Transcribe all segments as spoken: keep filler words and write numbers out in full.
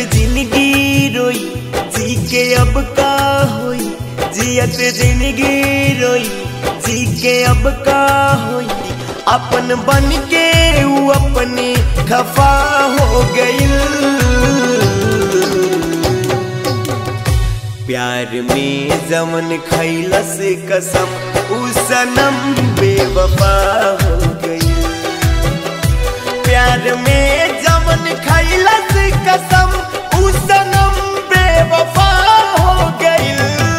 जिंदगी रोई जी के अब का होई, जियत जिंदगी रोई जी के अब का होई। अपन बन के वो अपने खफा हो गइल। प्यार में जमन खैलस कसम उ सनम बेवफा हो गइल। प्यार में जमन खैलस कसम उ सनम बेवफा हो गइल।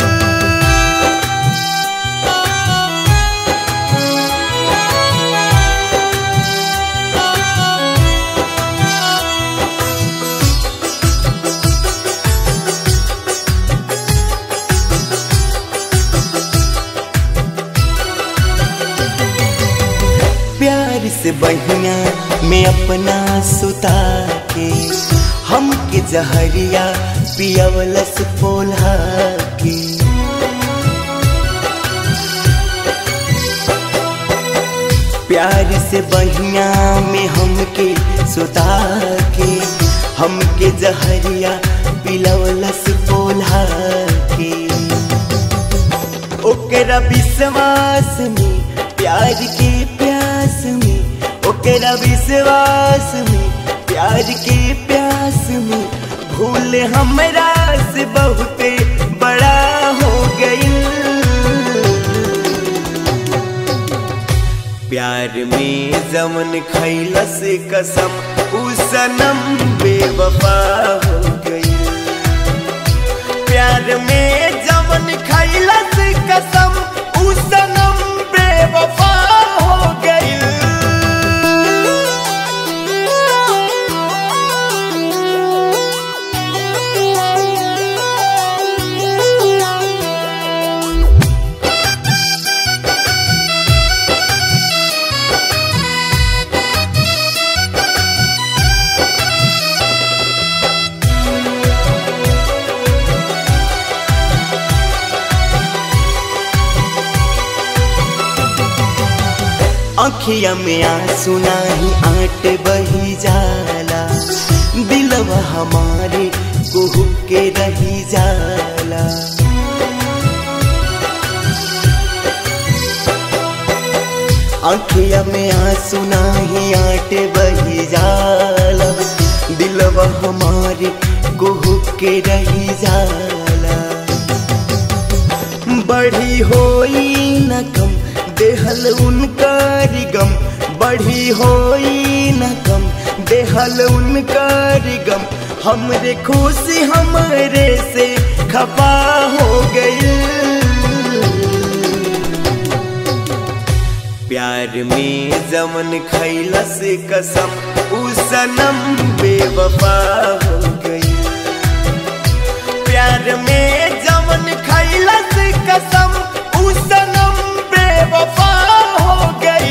प्यार से बहिया में अपना सुता के हमके जहरिया पियवलस पोल्हा के। प्यार से बहिया में हमके सुता के हमके जहरिया पिलवलस पोल्हा के। ओकरा विश्वास में प्यार के प्यास में, ओकरा विश्वास में प्यार के प्यास में भूल हमरा से बहुत बड़ा हो गइल। प्यार में जमन खैलस कसम उ सनम बेवफा हो गइल। प्यार में जमन खैलस कसम उ सनम बेवफा हो गइल। अखिया में आंसू नाही आट बही जाला, दिलवा हमारे कुहू के रही जाला। अखिया में आंसू नाही आट बही जाला, दिलवा हमारे कुहू के रही जाला। बढ़ी होई न कम देहल उनकर गम, बढ़ी होई न कम देहल उनकर गम। हमरे खुशी हमरे से खफा हो गई। प्यार में जमन खैलस कसम उ सनम बेवफा हो गई। प्यार में जमन खैलस कसम उ सनम बेवफा हो गई।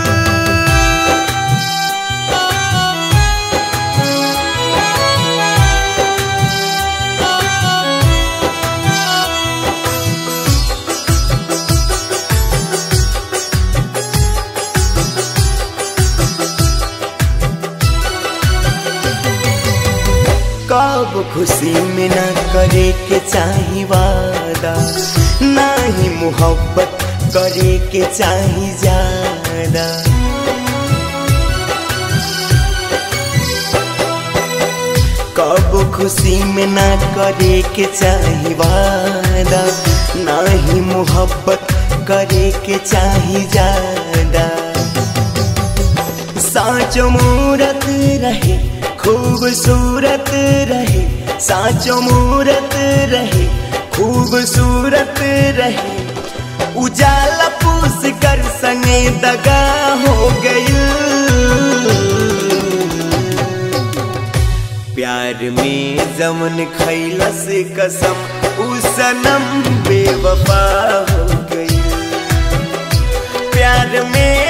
कब खुशी में ना करे के चाही वादा, ना ही मोहब्बत करे के चाही ज्यादा। कब खुशी में ना करे के चाही वादा, ना ही मोहब्बत करे के चाही ज्यादा। साँचो मूरत रहे खूबसूरत रहे, साँचो मूरत रहे खूबसूरत रहे। उजाला पूस कर संगे दगा हो गई। प्यार में जमन खैलस कसम उ सनम बेवफा हो गई। प्यार में